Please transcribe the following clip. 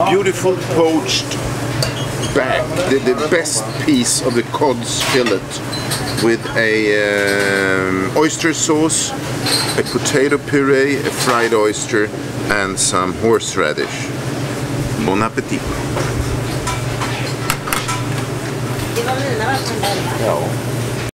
beautiful poached back, the best piece of the cod's fillet, with a oyster sauce, a potato puree, a fried oyster, and some horseradish. Bon appetit! Det var mina vattendellar. Ja.